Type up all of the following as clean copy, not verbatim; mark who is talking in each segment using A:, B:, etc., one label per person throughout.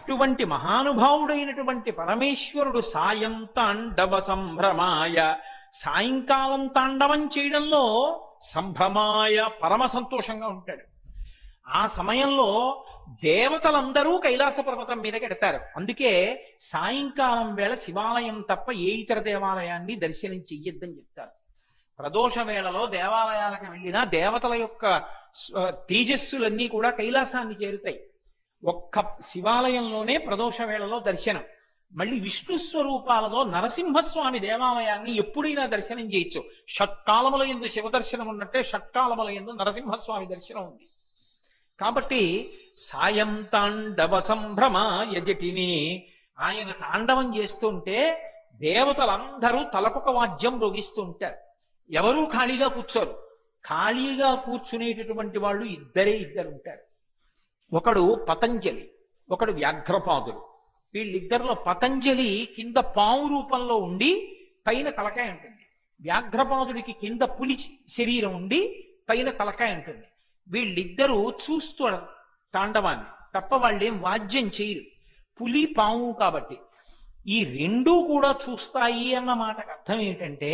A: అటువంటి మహానుభావుడైనటువంటి పరమేశ్వరుడు సాయం తాండవ సంభ్రమాయ, సాయంకాలం తాండవం చేయడంలో సంభ్రమాయ పరమ సంతోషంగా ఉంటాడు. ఆ సమయంలో దేవతలందరూ కైలాస పర్వతం మీదకి ఎడతారు. అందుకే సాయంకాలం వేళ శివాలయం తప్ప ఏ ఇతర దేవాలయాన్ని దర్శనం చెయ్యొద్దని చెప్తారు. ప్రదోష వేళలో దేవాలయాలకు వెళ్ళినా దేవతల యొక్క తేజస్సులన్నీ కూడా కైలాసాన్ని చేరుతాయి. ఒక్క శివాలయంలోనే ప్రదోష వేళలో దర్శనం. మళ్ళీ విష్ణు స్వరూపాలలో నరసింహస్వామి దేవాలయాన్ని ఎప్పుడైనా దర్శనం చేయొచ్చు. షట్కాలముల యందు శివ దర్శనం ఉన్నట్టే షట్కాలముల యందు నరసింహస్వామి దర్శనం ఉంది. కాబట్టి సాయం తాండవ సంభ్రమాయ జటిని, ఆయన తాండవం చేస్తుంటే దేవతలందరూ తలకొక వాద్యం రోగిస్తూ ఉంటారు. ఎవరూ ఖాళీగా కూర్చోరు. ఖాళీగా కూర్చునేటటువంటి వాళ్ళు ఇద్దరు ఉంటారు. ఒకడు పతంజలి, ఒకడు వ్యాఘ్రపాదుడు. వీళ్ళిద్దరిలో పతంజలి కింద పాము రూపంలో ఉండి పైన తలకాయ ఉంటుంది. వ్యాఘ్రపాదుడికి కింద పులి శరీరం ఉండి పైన తలకాయ ఉంటుంది. వీళ్ళిద్దరూ చూస్తారు తాండవాన్ని తప్ప వాళ్ళేం వాద్యం చేయరు. పులి పాము కాబట్టి ఈ రెండూ కూడా చూస్తాయి అన్న మాటకు అర్థం ఏంటంటే,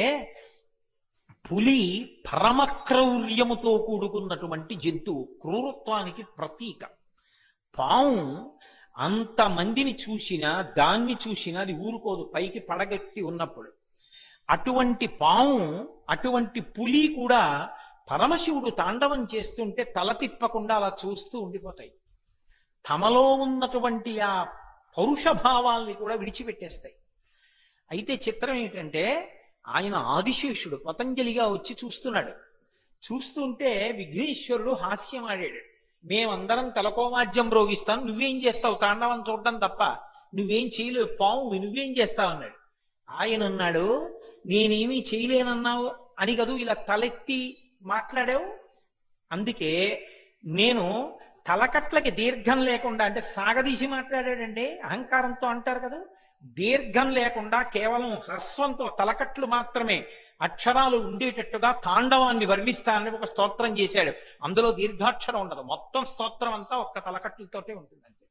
A: పులి పరమక్రౌర్యముతో కూడుకున్నటువంటి జంతువు, క్రూరత్వానికి ప్రతీక. పాము అంతమందిని చూసినా దాన్ని చూసినా అది ఊరుకోదు పైకి పడగట్టి ఉన్నప్పుడు. అటువంటి పాము, అటువంటి పులి కూడా పరమశివుడు తాండవం చేస్తుంటే తల తిప్పకుండా అలా చూస్తూ ఉండిపోతాయి. తమలో ఉన్నటువంటి ఆ పౌరుష భావాల్ని కూడా విడిచిపెట్టేస్తాయి. అయితే చిత్రం ఏంటంటే, ఆయన ఆదిశేషుడు పతంజలిగా వచ్చి చూస్తున్నాడు. చూస్తుంటే విఘ్నేశ్వరుడు హాస్యం ఆడాడు. మేమందరం తలకోవాద్యం రోగిస్తాం, నువ్వేం చేస్తావు తాండవం చూడడం తప్ప, నువ్వేం చేయలేవు, పావు నువ్వేం చేస్తావు అన్నాడు. ఆయన అన్నాడు, నేనేమీ చేయలేనన్నావు అని కదూ ఇలా తలెత్తి మాట్లాడావు. అందుకే నేను తలకట్లకి దీర్ఘం లేకుండా, అంటే సాగదీసి మాట్లాడాడండి, అహంకారంతో అంటారు కదా, దీర్ఘం లేకుండా కేవలం హ్రస్వంతో తలకట్లు మాత్రమే అక్షరాలు ఉండేటట్టుగా తాండవాన్ని వర్ణిస్తానని ఒక స్తోత్రం చేశాడు. అందులో దీర్ఘాక్షరం ఉండదు, మొత్తం స్తోత్రం అంతా ఒక్క తలకట్లతోటే ఉంటుంది అంతే.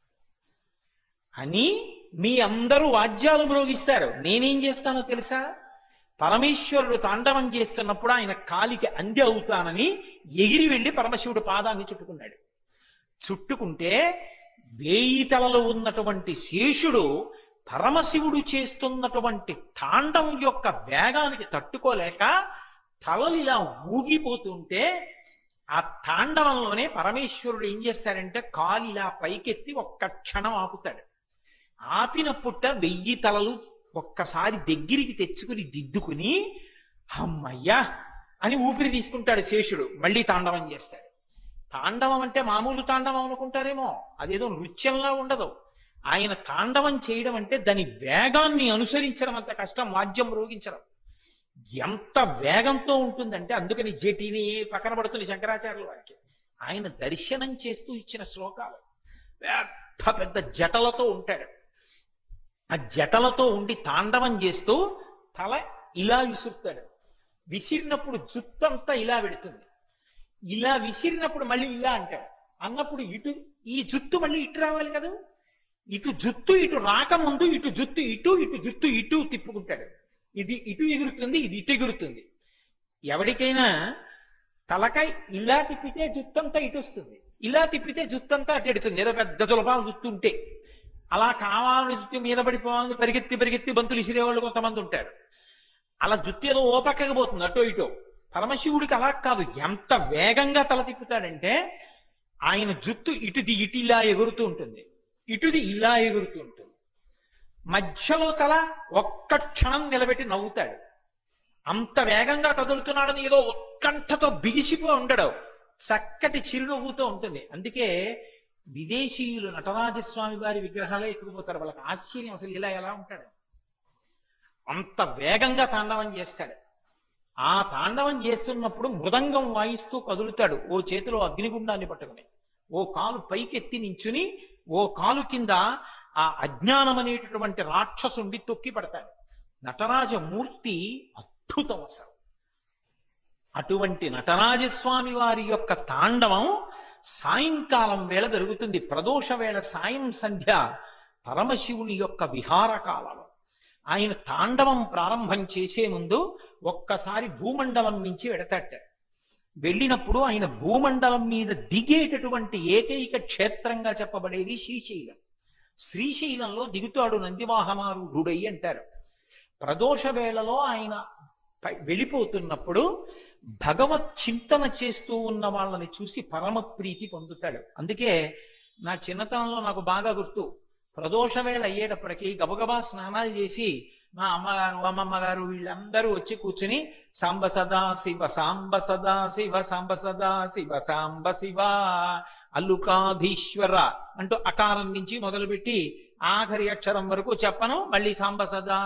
A: అని మీ అందరూ వాద్యాలు మ్రోగిస్తారు, నేనేం చేస్తానో తెలుసా? పరమేశ్వరుడు తాండవం చేస్తున్నప్పుడు ఆయన కాలికి అంది అవుతానని ఎగిరి వెళ్ళి పరమశివుడు పాదాన్ని చుట్టుకున్నాడు. చుట్టుకుంటే 1000 తలలు ఉన్నటువంటి శేషుడు పరమశివుడు చేస్తున్నటువంటి తాండవం యొక్క వేగానికి తట్టుకోలేక తలలు ఇలా ఊగిపోతుంటే, ఆ తాండవంలోనే పరమేశ్వరుడు ఏం చేస్తాడంటే కాలు ఇలా పైకెత్తి ఒక్క క్షణం ఆపుతాడు. ఆపినప్పుట 1000 తలలు ఒక్కసారి దగ్గరికి తెచ్చుకుని దిద్దుకుని అమ్మయ్యా అని ఊపిరి తీసుకుంటాడు శేషుడు. మళ్ళీ తాండవం చేస్తాడు. తాండవం అంటే మామూలు తాండవం అనుకుంటారేమో, అదేదో నృత్యంలా ఉండదు. ఆయన తాండవం చేయడం అంటే దాని వేగాన్ని అనుసరించడం అంత కష్టం, వాద్యం రోగించడం ఎంత వేగంతో ఉంటుందంటే, అందుకని జటిని పక్కన పడుతుంది శంకరాచార్యుల వారికి. ఆయన దర్శనం చేస్తూ ఇచ్చిన శ్లోకాలు పెద్ద పెద్ద జటలతో ఉంటాడు. ఆ జటలతో ఉండి తాండవం చేస్తూ తల ఇలా విసురుతాడు. విసిరినప్పుడు జుత్తంతా ఇలా పెడుతుంది, ఇలా విసిరినప్పుడు మళ్ళీ ఇలా అంటాడు. అన్నప్పుడు ఇటు ఈ జుత్తు మళ్ళీ ఇటు రావాలి కదా, ఇటు జుత్తు ఇటు రాకముందు ఇటు జుత్తు ఇటు, ఇటు జుత్తు ఇటు తిప్పుకుంటాడు. ఇది ఇటు ఎగురుతుంది, ఇది ఇటు ఎగురుతుంది. ఎవరికైనా తలకాయ ఇలా తిప్పితే జుత్తంతా ఇటు వస్తుంది, ఇలా తిప్పితే జుత్తంతా అటు ఎడుతుంది. ఏదో పెద్ద జులపాలు జుత్తు ఉంటే అలా కావాలని జుత్తు మీద పడిపోవాలని పరిగెత్తి పరిగెత్తి బంతులు ఇసిరేవాళ్ళు కొంతమంది ఉంటారు. అలా జుత్తు ఏదో ఓ పక్కకి పోతుంది అటో ఇటో. పరమశివుడికి అలా కాదు, ఎంత వేగంగా తల తిప్పుతాడంటే ఆయన జుత్తు ఇటుది ఇటు ఇలా ఎగురుతూ ఉంటుంది, ఇటుది ఇలా ఎగురుతూ ఉంటుంది. మధ్యలో తల ఒక్క క్షణం నిలబెట్టి నవ్వుతాడు. అంత వేగంగా కదులుతున్నాడని ఏదో ఉత్కంఠతో బిగిసిపోయి ఉండడు, చక్కటి చిరునవ్వుతో ఉంటుంది. అందుకే విదేశీయులు నటరాజస్వామి వారి విగ్రహాలే ఎత్తుకుపోతారు. వాళ్ళకి ఆశ్చర్యం, అసలు ఇలా ఎలా ఉంటాడు, అంత వేగంగా తాండవం చేస్తాడు. ఆ తాండవం చేస్తున్నప్పుడు మృదంగం వాయిస్తూ కదులుతాడు, ఓ చేతిలో అగ్నిగుండాన్ని పట్టుకుని, ఓ కాలు పైకెత్తి నించుని, ఓ కాలు కింద ఆ అజ్ఞానం అనేటటువంటి రాక్షసుండి తొక్కి పడతాడు. నటరాజమూర్తి అద్భుతం అసలు. అటువంటి నటరాజస్వామి వారి యొక్క తాండవం సాయంకాలం వేళ జరుగుతుంది. ప్రదోష వేళ సాయం సంధ్య పరమశివుని యొక్క విహార కాలం. ఆయన తాండవం ప్రారంభం చేసే ముందు ఒక్కసారి భూమండలం నుంచి వెడతాట. వెళ్ళినప్పుడు ఆయన భూమండలం మీద దిగేటటువంటి ఏకైక క్షేత్రంగా చెప్పబడేది శ్రీశైలం. శ్రీశైలంలో దిగుతాడు నందివాహనారూఢుడై అంటారు. ప్రదోష వేళలో ఆయన వెళ్ళిపోతున్నప్పుడు భగవత్ చింతన చేస్తూ ఉన్న వాళ్ళని చూసి పరమ ప్రీతి పొందుతాడు. అందుకే నా చిన్నతనంలో నాకు బాగా గుర్తు, ప్రదోష వేళ అయ్యేటప్పటికీ గబగబా స్నానాలు చేసి మా అమ్మగారు అమ్మమ్మ గారు వీళ్ళందరూ వచ్చి కూర్చుని సాంబ సదా శివ సాంబ సదా శివ సాంబ సదా శివ సాంబ శివ అల్లుకాధీశ్వర అంటూ అకారం నుంచి మొదలుపెట్టి ఆఖరి అక్షరం వరకు చెప్పను, మళ్ళీ సాంబ సదా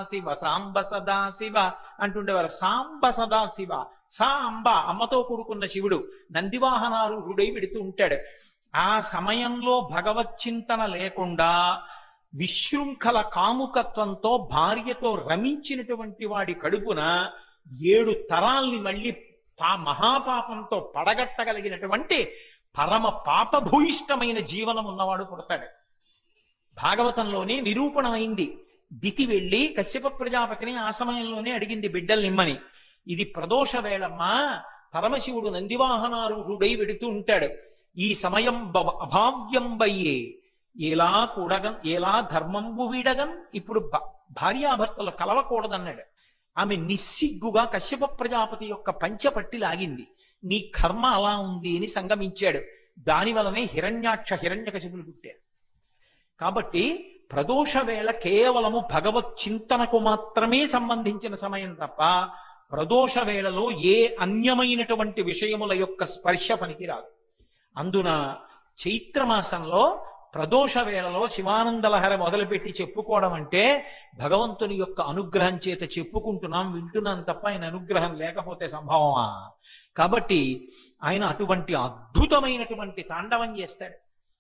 A: శివ అంటుండేవారు. సాంబ సదా శివ, సాంబ అమ్మతో కూడుకున్న శివుడు నందివాహనారూఢుడై వెడుతూ ఉంటాడు. ఆ సమయంలో భగవచ్చింతన లేకుండా విశృంఖల కాముకత్వంతో భార్యతో రమించినటువంటి వాడి కడుపున 7 తరాల్ని మళ్ళీ మహాపాపంతో పడగట్టగలిగినటువంటి పరమ పాపభూయిష్టమైన జీవనం ఉన్నవాడు పుడతాడు. భాగవతంలోనే నిరూపణమైంది. దితి వెళ్ళి కశ్యప ప్రజాపతిని ఆ సమయంలోనే అడిగింది బిడ్డల్నిమ్మని. ఇది ప్రదోష వేళమ్మా, పరమశివుడు నందివాహనారూఢుడై వెడుతూ ఉంటాడు. ఈ సమయం అభావ్యంబయ్యే ఎలా కూడగన్ ఎలా ధర్మంబు వీడగన్. ఇప్పుడు భార్యాభర్తలు కలవకూడదన్నాడు. ఆమె నిస్సిగ్గుగా కశ్యప ప్రజాపతి యొక్క పంచపట్టి లాగింది. నీ కర్మ అలా ఉంది అని సంగమించాడు. దాని వలనే హిరణ్యకశిపులు పుట్టారు. కాబట్టి ప్రదోష వేళ కేవలము భగవత్ చింతనకు మాత్రమే సంబంధించిన సమయం తప్ప ప్రదోష వేళలో ఏ అన్యమైనటువంటి విషయముల యొక్క స్పర్శ పనికిరాదు. అందున చైత్రమాసంలో ప్రదోష వేళలో శివానందలహరి మొదలుపెట్టి చెప్పుకోవడం అంటే భగవంతుని యొక్క అనుగ్రహం చేత చెప్పుకుంటున్నాం, వింటున్నాం తప్ప ఆయన అనుగ్రహం లేకపోతే సంభవమా? కాబట్టి ఆయన అటువంటి అద్భుతమైనటువంటి తాండవం చేస్తాడు.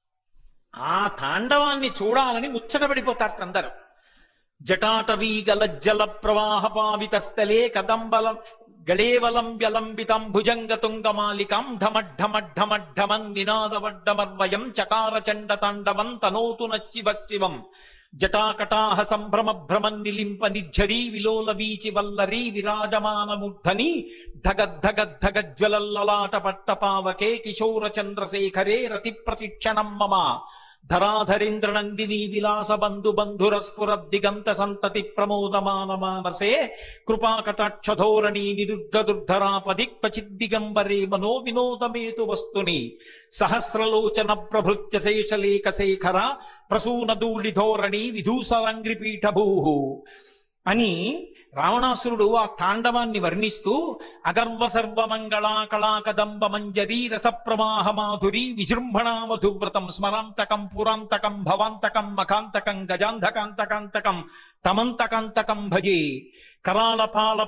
A: ఆ తాండవాన్ని చూడాలని ముచ్చటపడిపోతారు అందరు. జటాటవీ గలజ్జల ప్రవాహ పావితస్థలే కదంబలం గళేవలం వ్యలంబితం భుజంగతుంగమాలికం ఢమఢమఢమఢమన్ నినాదవడ్డమర్వయం చకార చండ తాండవం తనోతు శివ శివం జటాకటాహ సంభ్రమ భ్రమన్ నిలింప నిఝరీ విలోల వీచి వల్లరీ విరాజమానమూర్ధని ధగద్ధగద్ధగజ్వలల్లలాట పట్టపావకే కిశోర చంద్రశేఖరే రతి ప్రతిక్షణం మమ ధరాధరేంద్ర నందిని విలాస బంధు బంధుర స్ఫుర దిగంత సంతతి ప్రమోదమాన మానసే కృపాకటాక్షధోరణి నిరుద్ధ దుర్ధరాపదిక్వచిద్దిగంబరే మనో వినోదమేతు వస్తుని సహస్రలోచన ప్రభృత్య శేషలేఖ శేఖర ప్రసూన ధూళి ధోరణి విధూసరంగ్రిపీఠభూ అని రావణాసురుడు ఆ తాండవాన్ని వర్ణిస్తూ అగర్వ సర్వమంగళా కళాకదంబ మంజరీ రసప్రవాహ మాధురి విజృంభణా మధువ్రతం స్మరాంతకం పురాంతకం భవాంతకం మఖాంతకం గజాంధకాంతకాంతకం తమంతకాంతకం భజే కరాళపాల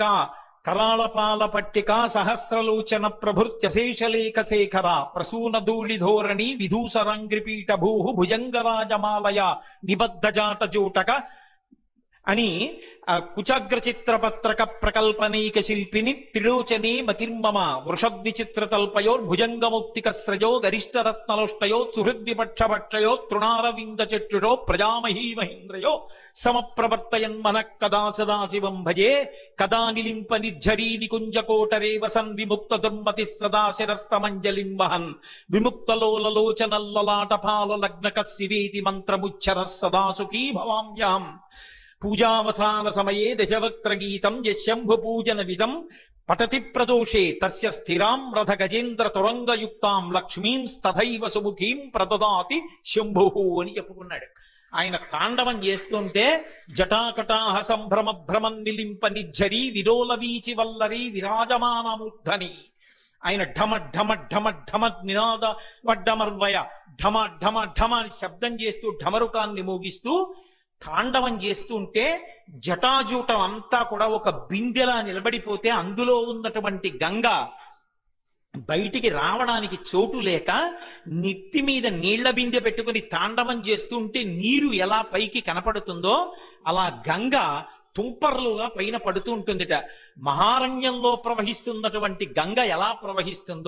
A: పట్టిక సహస్రలోచన ప్రభృత్య శేషలేఖ శేఖర ప్రసూన ధూళి ధోరణి విధూసరాంగ్రిపీఠభూ భుజంగరాజమాలయ నిబద్ధ జాట జూటక అని కుచాగ్ర చిత్రపత్రక ప్రకల్పనైక శిల్పిని త్రిలోచనే మతిర్మమ వృషద్విచిత్రతల్పయోర్భుజంగముక్తిక స్రజో గరిష్టరత్నలోష్టయో సుహృద్విపక్షభక్షయో తృణారవింద చక్షుషో ప్రజామహీ మహేంద్రయో సమప్రవర్తయన్ మనః కదా సదాశివం భజే కదా నిలింప నిర్ఝరీ నికుంజకోటరే వసన్ విముక్త దుర్మతి సదా శిరస్తమంజలిం వహన్ విముక్తలోలలోచనల్లలాటపాల లగ్నక శివేతి మంత్రముచ్చర సదా సుఖీ భవామ్యాం పూజావసాన సమయే దశవక్త్ర గీతం యశంభు పూజన విధం పఠతి ప్రదోషే తస్య స్థిరాం రథ గజేంద్ర తురంగయుక్తాం లక్ష్మీం తథైవ సుముఖీం ప్రదదాతి శంభు అని చెప్పుకున్నాడు. ఆయన తాండవం చేస్తుంటే జటాకటాహ సంభ్రమ భ్రమన్ నిలింప నిఝరీ విలోల వీచి వల్లరీ విరాజమానమూర్ధని ఆయన ఢమ ఢమ ఢమ ఢమ నినాద వడ్డమర్వయ ఢమ ఢమ ఢమ అని శబ్దం చేస్తూ ఢమరుకాన్ని మోగిస్తూ తాండవం చేస్తూ ఉంటే జటాజూటం అంతా కూడా ఒక బిందెలా నిలబడిపోతే అందులో ఉన్నటువంటి గంగ బయటికి రావడానికి చోటు లేక నెత్తి మీద నీళ్ల బిందె పెట్టుకుని తాండవం చేస్తూ ఉంటే నీరు ఎలా పైకి కనపడుతుందో అలా గంగ తుంపర్లుగా పైన పడుతూ ఉంటుందిట. మహారణ్యంలో ప్రవహిస్తున్నటువంటి గంగ ఎలా ప్రవహిస్తుందో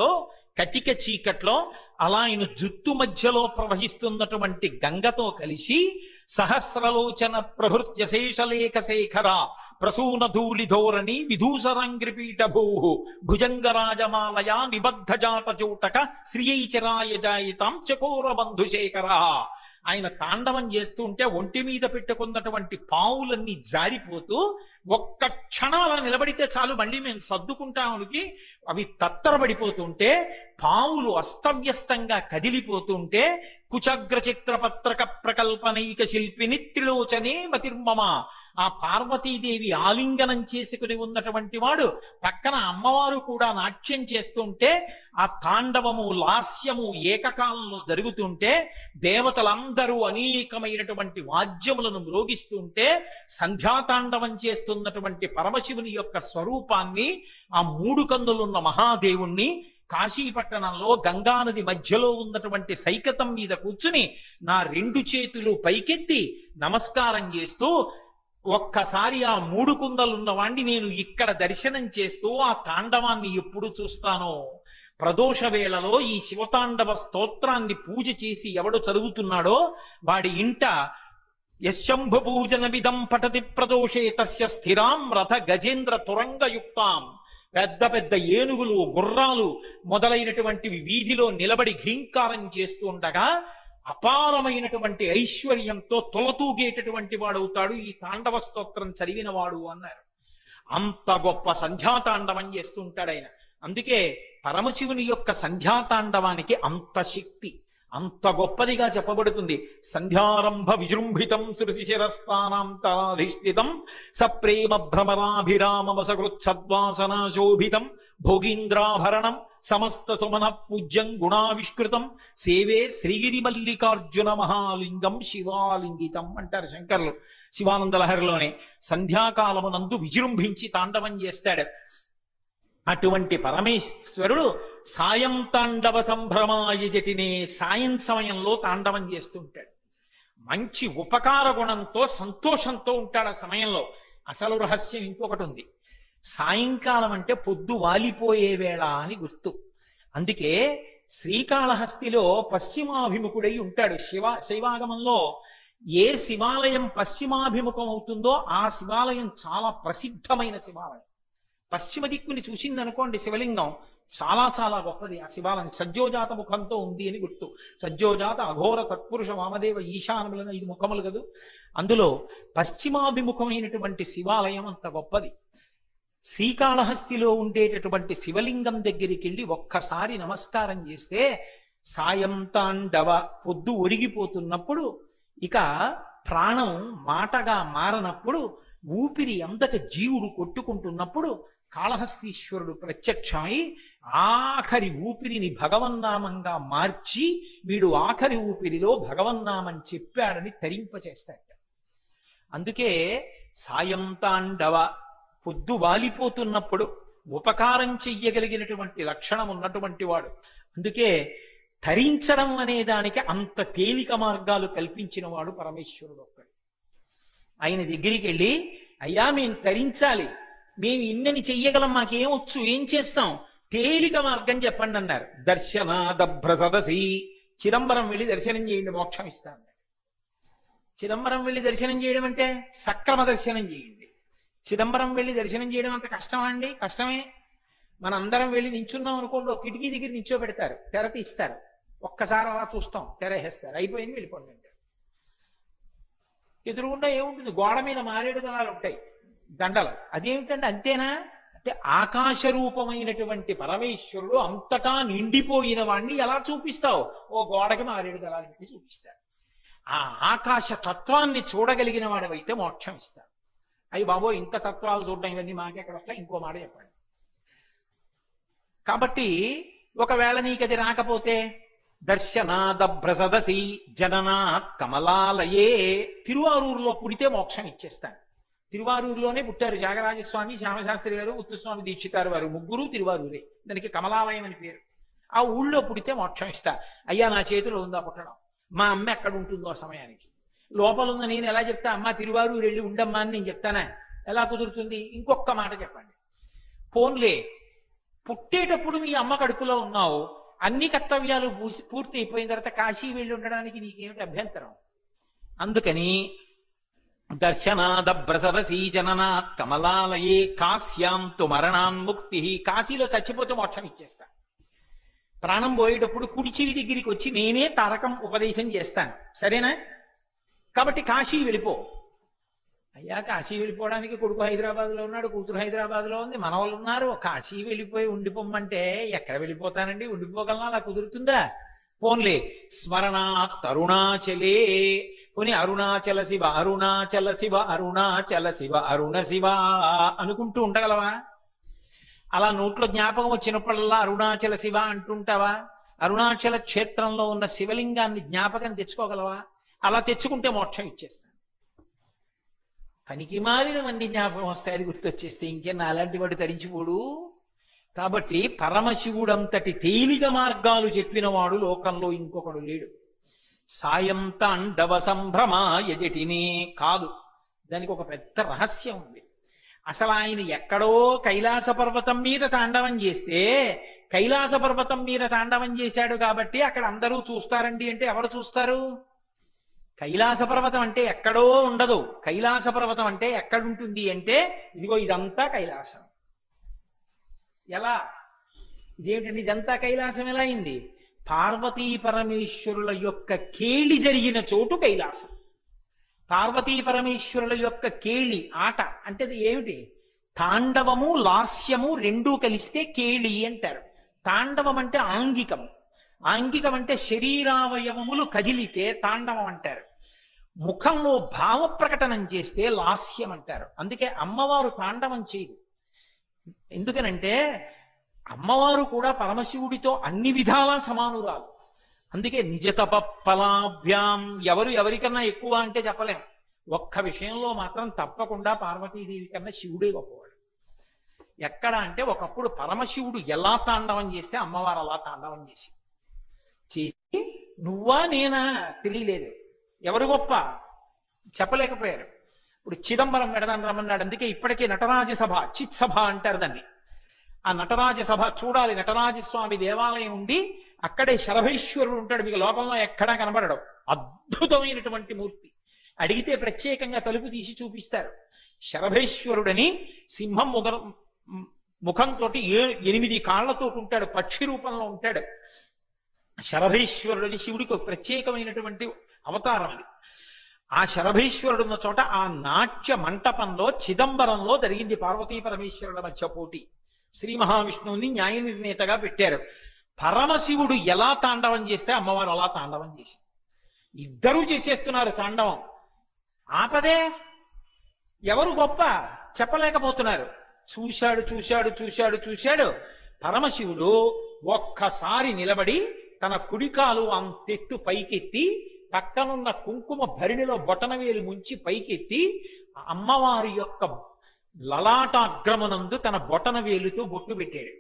A: కటిక చీకట్లో అలా ఆయన జుత్తు మధ్యలో ప్రవహిస్తున్నటువంటి గంగతో కలిసి సహస్రలోచన ప్రభృత్య శేషలేఖ శేఖర ప్రసూన ధూళి ధోరణి విధూసరాంగ్రిపీఠ భూ భుజంగరాజమాలయ నిబద్ధ జాత చోటక శ్రీయైచరాయ జాయితాం చకోర బంధుశేఖర. ఆయన తాండవం చేస్తూ ఉంటే ఒంటి మీద పెట్టుకున్నటువంటి పావులన్నీ జారిపోతూ ఒక్క క్షణం అలా నిలబడితే చాలు మళ్ళీ మేము సర్దుకుంటామనికి అవి తత్తరబడిపోతుంటే పావులు అస్తవ్యస్తంగా కదిలిపోతుంటే కుచగ్ర చిత్ర పత్రక ప్రకల్పనైక శిల్పిని త్రిలోచనే మతిర్మమ. ఆ పార్వతీదేవి ఆలింగనం చేసుకుని ఉన్నటువంటి వాడు పక్కన అమ్మవారు కూడా నాట్యం చేస్తుంటే ఆ తాండవము లాస్యము ఏకకాలంలో జరుగుతుంటే దేవతలందరూ అనేకమైనటువంటి వాద్యములను మ్రోగిస్తుంటే సంధ్యాతాండవం చేస్తున్నటువంటి పరమశివుని యొక్క స్వరూపాన్ని, ఆ మూడు కన్నులున్న మహాదేవుణ్ణి కాశీపట్టణంలో గంగానది మధ్యలో ఉన్నటువంటి సైకతం మీద కూర్చుని నా రెండు చేతులు పైకెత్తి నమస్కారం చేస్తూ ఒక్కసారి ఆ మూడు కుందలున్న వాణ్ణి నేను ఇక్కడ దర్శనం చేస్తూ ఆ తాండవాన్ని ఎప్పుడు చూస్తానో, ప్రదోష వేళలో ఈ శివతాండవ స్తోత్రాన్ని పూజ చేసి ఎవడు చదువుతున్నాడో వాడి ఇంట యశంభు పూజనమిదం పఠతి ప్రదోషే తస్య స్థిరాం రథ గజేంద్ర తురంగయుక్తాం. పెద్ద పెద్ద ఏనుగులు గుర్రాలు మొదలైనటువంటివి వీధిలో నిలబడి ఘీంకారం చేస్తూ ఉండగా అపారమైనటువంటి ఐశ్వర్యంతో తొలతూగేటటువంటి వాడవుతాడు ఈ తాండవ స్తోత్రం చదివిన వాడు అన్నారు. అంత గొప్ప సంధ్యాతాండవం చేస్తూ ఉంటాడు ఆయన. అందుకే పరమశివుని యొక్క సంధ్యాతాండవానికి అంత శక్తి, అంత గొప్పదిగా చెప్పబడుతుంది. సంధ్యారంభ విజృంభితం శృతి శిరస్థానాంతరాధిష్ఠితం సప్రేమ భ్రమరాభిరామమసకృత్సద్వాసనాశోభితం భోగీంద్రాభరణం సమస్త సుమన పూజ్యం గుణావిష్కృతం సేవే శ్రీగిరి మల్లికార్జున మహాలింగం శివాలింగితం అంటారు శంకర్లు శివానంద లహరిలోనే. సంధ్యాకాలమునందు విజృంభించి తాండవం చేస్తాడు. అటువంటి పరమేశ్వరుడు సాయం తాండవ సంభ్రమాయ జటినే, సాయం సమయంలో తాండవం చేస్తుంటాడు. మంచి ఉపకార గుణంతో సంతోషంతో ఉంటాడు ఆ సమయంలో. అసలు రహస్యం ఇంకొకటి ఉంది. సాయంకాలం అంటే పొద్దు వాలిపోయే వేళ అని గుర్తు. అందుకే శ్రీకాళహస్తిలో పశ్చిమాభిముఖుడై ఉంటాడు. శైవాగమంలో ఏ శివాలయం పశ్చిమాభిముఖం అవుతుందో ఆ శివాలయం చాలా ప్రసిద్ధమైన శివాలయం. పశ్చిమ దిక్కుని చూసిందనుకోండి శివలింగం చాలా చాలా గొప్పది. ఆ శివాలయం సజ్జోజాత ముఖంతో ఉంది అని గుర్తు. సజ్జోజాత అఘోర తత్పురుష వామదేవ ఈశానములను 5 ముఖములు కదూ. అందులో పశ్చిమాభిముఖమైనటువంటి శివాలయం అంత గొప్పది. శ్రీకాళహస్తిలో ఉండేటటువంటి శివలింగం దగ్గరికి వెళ్ళి ఒక్కసారి నమస్కారం చేస్తే సాయం తాండవ పొద్దు ఒరిగిపోతున్నప్పుడు, ఇక ప్రాణం మాటగా మారనప్పుడు, ఊపిరి అందక జీవుడు కొట్టుకుంటున్నప్పుడు కాళహస్తీశ్వరుడు ప్రత్యక్షమై ఆఖరి ఊపిరిని భగవన్నామంగా మార్చి వీడు ఆఖరి ఊపిరిలో భగవన్నామం చెప్పాడని తరింపచేస్తాడు. అందుకే సాయం తాండవ పొద్దు వాలిపోతున్నప్పుడు ఉపకారం చెయ్యగలిగినటువంటి లక్షణం ఉన్నటువంటి వాడు. అందుకే తరించడం అనే దానికి అంత తేలిక మార్గాలు కల్పించిన వాడు పరమేశ్వరుడు ఒక్కడు. ఆయన దగ్గరికి వెళ్ళి అయ్యా మేము తరించాలి, మేము ఇన్నని చెయ్యగలం, మాకేమొచ్చు, ఏం చేస్తాం, తేలిక మార్గం చెప్పండి అన్నారు. దర్శనాదభ్ర సదసి, చిదంబరం వెళ్ళి దర్శనం చేయండి మోక్షం ఇస్తాను. చిదంబరం వెళ్ళి దర్శనం చేయడం అంటే సక్రమ దర్శనం చేయండి. చిదంబరం వెళ్ళి దర్శనం చేయడం అంత కష్టమా అండి? కష్టమే. మనందరం వెళ్ళి నించున్నాం అనుకోండి, ఒక కిటికీ దగ్గర నించోబెడతారు, తెర తీస్తారు, ఒక్కసారి అలా చూస్తాం, తెర వేస్తారు, అయిపోయింది, వెళ్ళిపోండి అంటారు. ఎదురుగుండా ఏముంటుంది, గోడ మీద మారేడు దళాలు ఉంటాయి, దండలు. అదేమిటండి అంతేనా అంటే ఆకాశ రూపమైనటువంటి పరమేశ్వరుడు అంతటా నిండిపోయిన వాడిని ఎలా చూపిస్తావు? ఓ గోడకి మారేడు దళాలు పెట్టి చూపిస్తాడు. ఆ ఆకాశ తత్వాన్ని చూడగలిగిన వాడివైతే మోక్షం ఇస్తాడు. అయ్యి బాబో ఇంత తత్వాలు చూడడం ఇవన్నీ మాకెక్కడ వస్తాయి, ఇంకో మాట చెప్పండి. కాబట్టి ఒకవేళ నీకది రాకపోతే దర్శనాదభ్రసదసి జననాత్ కమలాలయే, తిరువారూరులో పుడితే మోక్షం ఇచ్చేస్తాను. తిరువారూరులోనే పుట్టారు త్యాగరాజస్వామి, శ్యామశాస్త్రి గారు, ఉత్తుస్వామి దీక్షితారు వారు, ముగ్గురు తిరువారూరే. దానికి కమలాలయం అని పేరు. ఆ ఊళ్ళో పుడితే మోక్షం ఇస్తా. అయ్యా నా చేతిలో ఉందా పుట్టడం, మా అమ్మ ఎక్కడ ఉంటుందో సమయానికి, లోపల ఉన్న నేను ఎలా చెప్తా? అమ్మ తిరువారూరు వెళ్ళి ఉండమ్మా అని నేను చెప్తానా? ఎలా కుదురుతుంది? ఇంకొక మాట చెప్పండి. పోన్లే పుట్టేటప్పుడు మీ అమ్మ కడుపులో ఉన్నావు, అన్ని కర్తవ్యాలు పూర్తి అయిపోయిన తర్వాత కాశీ వెళ్ళి ఉండడానికి నీకేమిటి అభ్యంతరం? అందుకని దర్శనాదభ్రసరసీ జననాత్ కమలాలయే కాశ్యాంతు మరణాన్ముక్తి, కాశీలో చచ్చిపోతే మోక్షం ఇచ్చేస్తా. ప్రాణం పోయేటప్పుడు కుడి చెవి దగ్గరికి వచ్చి నేనే తారకం ఉపదేశం చేస్తాను, సరేనా? కాబట్టి కాశీ వెళ్ళిపో. అయ్యా కాశీ వెళ్ళిపోవడానికి కొడుకు హైదరాబాద్లో ఉన్నాడు, కూతురు హైదరాబాద్లో ఉంది, మనవాళ్ళు ఉన్నారు, కాశీ వెళ్ళిపోయి ఉండిపోమ్మంటే ఎక్కడ వెళ్ళిపోతానండి? ఉండిపోగలనా? అలా కుదురుతుందా? పోన్లే స్మరణాత్ అరుణాచలే, కొని అరుణాచల శివ అరుణాచల శివ అరుణాచల శివ అరుణ శివ అనుకుంటూ ఉండగలవా? అలా నోట్లో జ్ఞాపకం వచ్చినప్పుడల్లా అరుణాచల శివ అంటుంటావా? అరుణాచల క్షేత్రంలో ఉన్న శివలింగాన్ని జ్ఞాపకం తెచ్చుకోగలవా? అలా తెచ్చుకుంటే మోక్షం ఇచ్చేస్తాను. పనికి మారిన మంది జ్ఞాపకం వస్తాయి, అది గుర్తొచ్చేస్తే ఇంకేనా అలాంటి వాడు తరించిపోడు. కాబట్టి పరమశివుడంతటి తేలిక మార్గాలు చెప్పిన వాడు లోకంలో ఇంకొకడు లేడు. సాయం తాండవ సంభ్రమాయజటినే కాదు, దానికి ఒక పెద్ద రహస్యం ఉంది. అసలు ఆయన ఎక్కడో కైలాస పర్వతం మీద తాండవం చేస్తే, కైలాస పర్వతం మీద తాండవం చేశాడు కాబట్టి అక్కడ అందరూ చూస్తారండి అంటే ఎవరు చూస్తారు? కైలాస పర్వతం అంటే ఎక్కడో ఉండదు. కైలాస పర్వతం అంటే ఎక్కడుంటుంది అంటే ఇదిగో ఇదంతా కైలాసం. ఎలా? ఇదేమిటండి ఇదంతా కైలాసం ఎలా అయింది? పార్వతీ పరమేశ్వరుల యొక్క కేళి జరిగిన చోటు కైలాసం. పార్వతీ పరమేశ్వరుల యొక్క కేళి ఆట అంటే అది ఏమిటి? తాండవము లాస్యము రెండూ కలిస్తే కేళి అంటారు. తాండవం అంటే ఆంగికం, ఆంగికం అంటే శరీరావయవములు కదిలితే తాండవం అంటారు. ముఖంలో భావ ప్రకటనం చేస్తే లాస్యం అంటారు. అందుకే అమ్మవారు తాండవం చేయదు. ఎందుకనంటే అమ్మవారు కూడా పరమశివుడితో అన్ని విధాలా సమానురాలు. అందుకే నిజతప ఫలాభ్యాం, ఎవరు ఎవరికన్నా ఎక్కువ అంటే చెప్పలేం. ఒక్క విషయంలో మాత్రం తప్పకుండా పార్వతీదేవి కన్నా శివుడే గొప్పవాడు. ఎక్కడ అంటే ఒకప్పుడు పరమశివుడు ఎలా తాండవం చేస్తే అమ్మవారు అలా తాండవం చేసి నువ్వా నేనా తెలియలేదు. ఎవరు గొప్ప చెప్పలేకపోయారు. ఇప్పుడు చిదంబరం వెడదాన్ని రమ్మన్నాడు. అందుకే ఇప్పటికే నటరాజ సభ, చిత్ సభ అంటారు దాన్ని. ఆ నటరాజ సభ చూడాలి. నటరాజస్వామి దేవాలయం ఉండి అక్కడే శరభేశ్వరుడు ఉంటాడు, మీకు లోకంలో ఎక్కడా కనబడడు. అద్భుతమైనటువంటి మూర్తి. అడిగితే ప్రత్యేకంగా తలుపు తీసి చూపిస్తారు. శరభేశ్వరుడని సింహం ముఖంతో 8 కాళ్లతో ఉంటాడు, పక్షి రూపంలో ఉంటాడు. శరభేశ్వరుడని శివుడికి ఒక ప్రత్యేకమైనటువంటి అవతారం అది. ఆ శరభేశ్వరుడు ఉన్న చోట ఆ నాట్య మంటపంలో చిదంబరంలో జరిగింది పార్వతీ పరమేశ్వరుల మధ్య పోటీ. శ్రీ మహావిష్ణువుని న్యాయ నిర్ణేతగా పెట్టారు. పరమశివుడు ఎలా తాండవం చేస్తే అమ్మవారు అలా తాండవం చేసింది. ఇద్దరూ చేసేస్తున్నారు తాండవం. ఆపదే ఎవరు గొప్ప చెప్పలేకపోతున్నారు. చూశాడు చూశాడు చూశాడు చూశాడు పరమశివుడు ఒక్కసారి నిలబడి తన కుడికాలు అంతెత్తు పైకెత్తి పక్కనున్న కుంకుమ భరిణిలో బొటనవేలు ముంచి పైకెత్తి అమ్మవారి యొక్క లలాటాగ్రమనందు తన బొటనవేలుతో బొట్టు పెట్టాడు.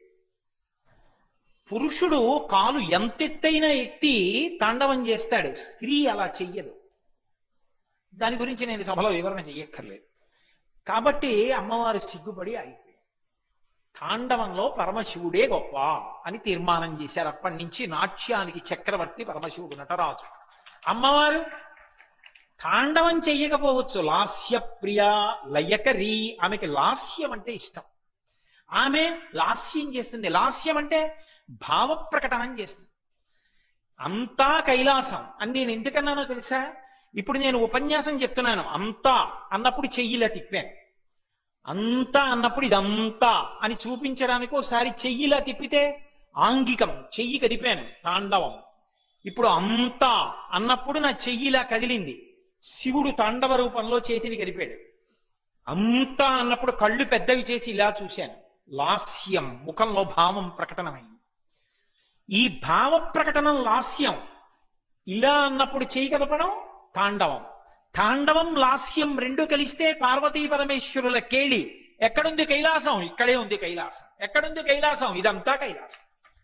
A: పురుషుడు కాలు ఎంతెత్తైనా ఎత్తి తాండవం చేస్తాడు, స్త్రీ అలా చెయ్యదు. దాని గురించి నేను సభలో వివరణ చెయ్యక్కర్లేదు. కాబట్టి అమ్మవారు సిగ్గుపడి అయిపోయింది. తాండవంలో పరమశివుడే గొప్ప అని తీర్మానం చేశారు. అప్పటి నుంచి నాట్యానికి చక్రవర్తి పరమశివుడు, నటరాజు. అమ్మవారు తాండవం చెయ్యకపోవచ్చు, లాస్య ప్రియ లయకరీ, ఆమెకి లాస్యం అంటే ఇష్టం. ఆమె లాస్యం చేస్తుంది. లాస్యం అంటే భావ ప్రకటనం చేస్తుంది. అంతా కైలాసం అని నేను ఎందుకన్నానో తెలుసా? ఇప్పుడు నేను ఉపన్యాసం చెప్తున్నాను. అంతా అన్నప్పుడు చెయ్యిలా తిప్పాను, అంతా అన్నప్పుడు ఇదంతా అని చూపించడానికి ఒకసారి చెయ్యిలా తిప్పితే ఆంగికం, చెయ్యి కదిపాను, తాండవం. ఇప్పుడు అంతా అన్నప్పుడు నా చెయ్యిలా కదిలింది, శివుడు తాండవ రూపంలో చేతిని కదిపాడు. అంతా అన్నప్పుడు కళ్ళు పెద్దవి చేసి ఇలా చూశాను, లాస్యం, ముఖంలో భావం ప్రకటనమైంది. ఈ భావ ప్రకటనం లాస్యం. ఇలా అన్నప్పుడు చేయి కదపడం తాండవం. తాండవం లాస్యం రెండు కలిస్తే పార్వతీ పరమేశ్వరుల కేళి. ఎక్కడుంది కైలాసం? ఇక్కడే ఉంది కైలాసం. ఎక్కడుంది కైలాసం? ఇదంతా కైలాసం.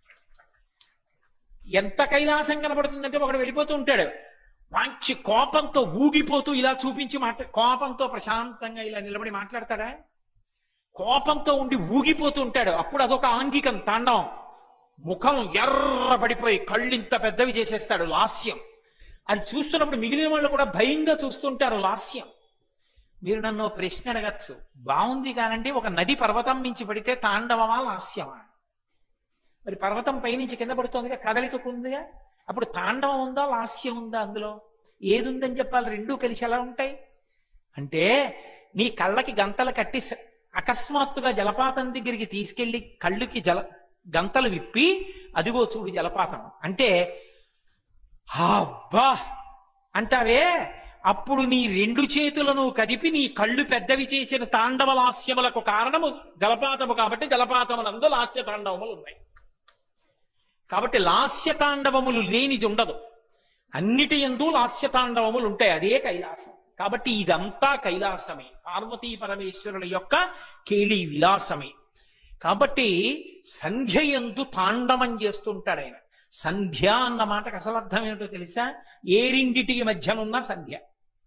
A: ఎంత కైలాసం కనబడుతుందంటే ఒకడు వెళ్ళిపోతూ ఉంటాడు, మంచి కోపంతో ఊగిపోతూ ఇలా చూపించి కోపంతో ప్రశాంతంగా ఇలా నిలబడి మాట్లాడతాడా? కోపంతో ఉండి ఊగిపోతూ ఉంటాడు, అప్పుడు అదొక ఆంగికం, తాండవం. ముఖం ఎర్రబడిపోయి కళ్ళింత పెద్దవి చేసేస్తాడు, లాస్యం. అది చూస్తున్నప్పుడు మిగిలిన వాళ్ళు కూడా భయంగా చూస్తుంటారు, లాస్యం. మీరు నన్ను ప్రశ్న అడగచ్చు, బాగుంది కానండి, ఒక నది పర్వతం మించి పడితే తాండవమా లాస్యమా? మరి పర్వతం పైనుంచి కింద పడుతోందిగా, కదలిక ఉందిగా, అప్పుడు తాండవం ఉందా లాస్యం ఉందా? అందులో ఏది ఉందని చెప్పాలి? రెండూ కలిసి ఎలా ఉంటాయి అంటే, నీ కళ్ళకి గంతలు కట్టి అకస్మాత్తుగా జలపాతం దగ్గరికి తీసుకెళ్లి కళ్ళుకి గంతలు విప్పి అదిగో చూడు జలపాతం అంటే, అబ్బా అంటావే, అప్పుడు నీ రెండు చేతులను కదిపి నీ కళ్ళు పెద్దవి చేసిన తాండవ లాస్యములకు కారణము జలపాతము కాబట్టి జలపాతములందు లాస్య తాండవములు ఉన్నాయి. కాబట్టి లాస్య తాండవములు లేనిది ఉండదు, అన్నిటి యందు లాస్య తాండవములు ఉంటాయి, అదే కైలాసం. కాబట్టి ఇదంతా కైలాసమే, పార్వతీ పరమేశ్వరుల యొక్క కేళీ విలాసమే. కాబట్టి సంధ్య యందు తాండవం చేస్తుంటాడు ఆయన. సంధ్య అన్న మాటకు అసలు అర్థం ఏమిటో తెలుసా? ఏ రెండిటికి మధ్యనున్న సంధ్య.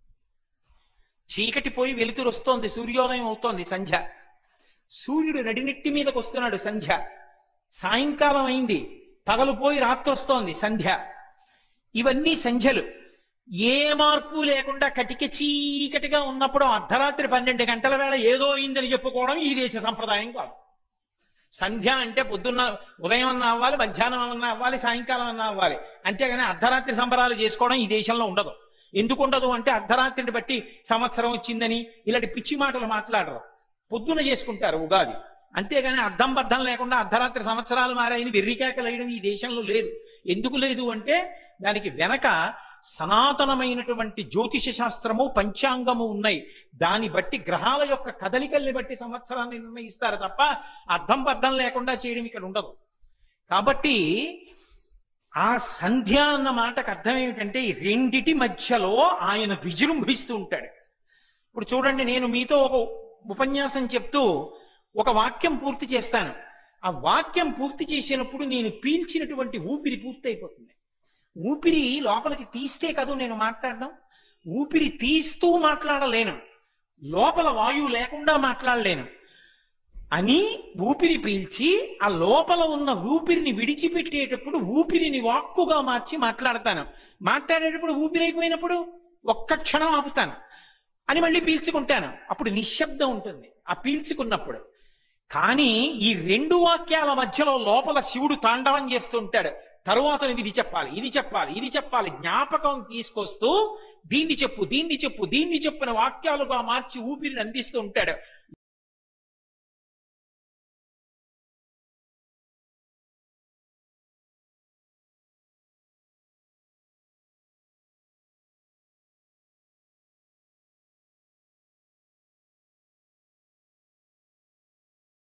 A: చీకటి పోయి వెలుతురు వస్తోంది, సూర్యోదయం అవుతోంది, సంధ్య. సూర్యుడు నడినెట్టి మీదకి వస్తున్నాడు, సంధ్య. సాయంకాలం అయింది, పగలు పోయి రాత్రి వస్తోంది, సంధ్య. ఇవన్నీ సంధ్యలు. ఏ మార్పు లేకుండా కటిక చీకటిగా ఉన్నప్పుడు అర్ధరాత్రి 12 గంటల వేళ ఏదో అయిందని చెప్పుకోవడం ఈ దేశ సంప్రదాయం కాదు. సంధ్య అంటే పొద్దున్న ఉదయం అన్నా అవ్వాలి, మధ్యాహ్నం అన్నా అవ్వాలి, సాయంకాలం అన్నా అవ్వాలి. అంతేగాని అర్ధరాత్రి సంబరాలు చేసుకోవడం ఈ దేశంలో ఉండదు. ఎందుకు ఉండదు అంటే, అర్ధరాత్రిని బట్టి సంవత్సరం వచ్చిందని ఇలాంటి పిచ్చి మాటలు మాట్లాడరు. పొద్దున చేసుకుంటారు ఉగాది, అంతేగాని అర్థం బద్ధం లేకుండా అర్ధరాత్రి సంవత్సరాలు మారాయని వెర్రికేకలేయడం ఈ దేశంలో లేదు. ఎందుకు లేదు అంటే, దానికి వెనక సనాతనమైనటువంటి జ్యోతిష శాస్త్రము, పంచాంగము ఉన్నాయి. దాన్ని బట్టి గ్రహాల యొక్క కదలికల్ని బట్టి సంవత్సరాన్ని నిర్ణయిస్తారు తప్ప అర్థం బద్ధం లేకుండా చేయడం ఇక్కడ ఉండదు. కాబట్టి ఆ సంధ్య అన్న మాటకు అర్థం ఏమిటంటే, ఈ రెండిటి మధ్యలో ఆయన విజృంభిస్తూ ఉంటాడు. ఇప్పుడు చూడండి, నేను మీతో ఒక ఉపన్యాసం చెప్తూ ఒక వాక్యం పూర్తి చేస్తాను. ఆ వాక్యం పూర్తి చేసినప్పుడు నేను పీల్చినటువంటి ఊపిరి పూర్తి అయిపోతుంది. ఊపిరి లోపలికి తీస్తే కదా నేను మాట్లాడడం. ఊపిరి తీస్తూ మాట్లాడలేను, లోపల వాయువు లేకుండా మాట్లాడలేను అని ఊపిరి పీల్చి ఆ లోపల ఉన్న ఊపిరిని విడిచిపెట్టేటప్పుడు ఊపిరిని వాక్కుగా మార్చి మాట్లాడతాను. మాట్లాడేటప్పుడు ఊపిరి అయిపోయినప్పుడు ఒక్క క్షణం ఆపుతాను అని మళ్ళీ పీల్చుకుంటాను. అప్పుడు నిశ్శబ్దం ఉంటుంది ఆ పీల్చుకున్నప్పుడు. కానీ ఈ రెండు వాక్యాల మధ్యలో లోపల శివుడు తాండవం చేస్తుంటాడు. తరువాత ఇది చెప్పాలి, ఇది చెప్పాలి, ఇది చెప్పాలి, జ్ఞాపకం తీసుకొస్తూ దీన్ని చెప్పు, దీన్ని చెప్పు, దీన్ని చెప్పిన వాక్యాలుగా మార్చి ఊపిరిని అందిస్తూ ఉంటాడు.